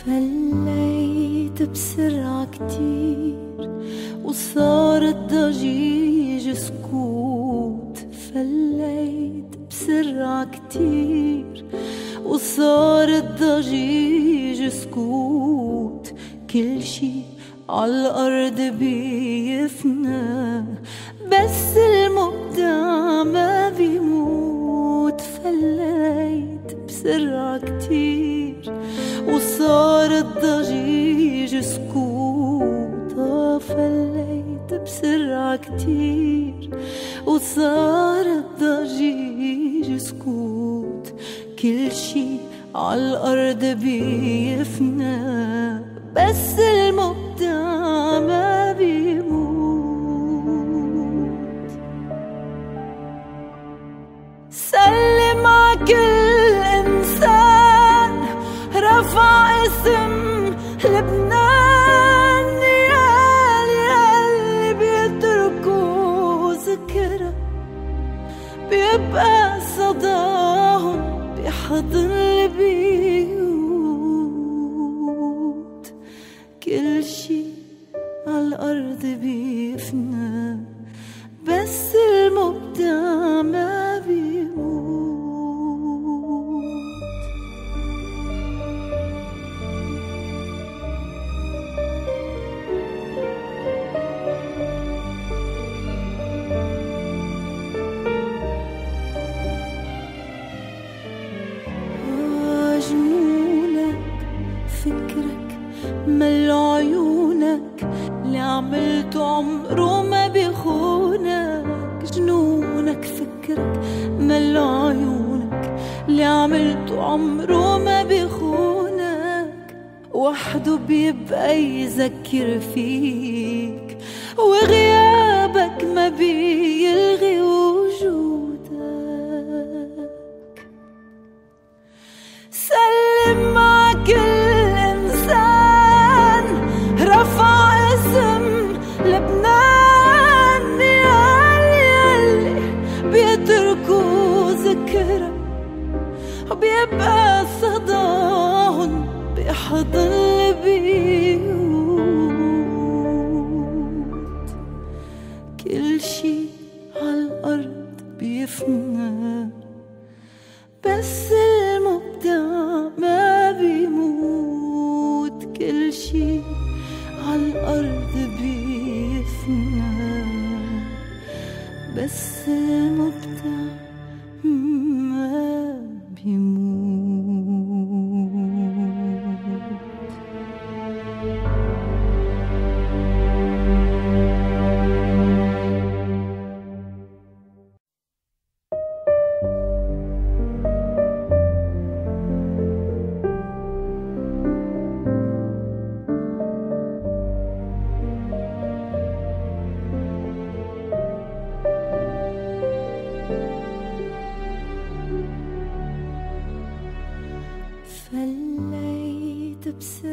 فليت بسرعة كتير وصار الضجيج سكوت. فليت بسرعة كتير وصار الضجيج سكوت. كل شي عالأرض بيفنى بس المبدع ما بيموت. فليت بسرعة كتير وصار الضجيج سكوت. فليت بسرعة كتير وصار الضجيج سكوت. كل شي عالأرض بيفنى بس المبدع ما بيموت. سلم ع كل إنسان رفع اسم لبنان، ياللي بيتركوا ذكرى بيبقى صداهم بحضن البيوت. كل شي عالأرض بيفنى بس المبدع ما بيموت. فكرك ملو عيونك اللي عملته عمره ما بيخونك. جنونك فكرك ملو عيونك اللي عملته عمره ما بيخونك. وحده بيبقى يذكر فيك وغيابك ما بيلغي وجودك. سلم مع كل إنسان رفع اسم لبنان، ياللي بيتركوا ذكرى وبيبقى صداهم بحضن البيوت. كل شي عالأرض بيفنى بس المبدع ما بيموت. كل شي عالأرض بيفنى بس المبدع ما بيموت. فليت بسرعة